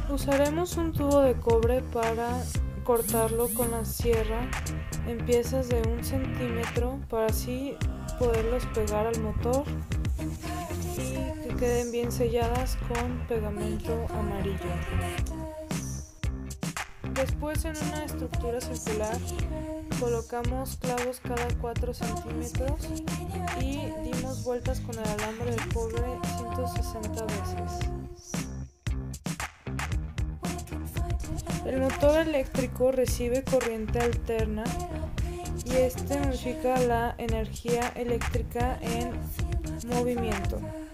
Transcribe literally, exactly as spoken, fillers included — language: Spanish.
Usaremos un tubo de cobre para cortarlo con la sierra en piezas de un centímetro para así poderlos pegar al motor y que queden bien selladas con pegamento amarillo. Después, en una estructura circular colocamos clavos cada cuatro centímetros y dimos vueltas con el alambre de cobre ciento sesenta veces. El motor eléctrico recibe corriente alterna y este modifica la energía eléctrica en movimiento.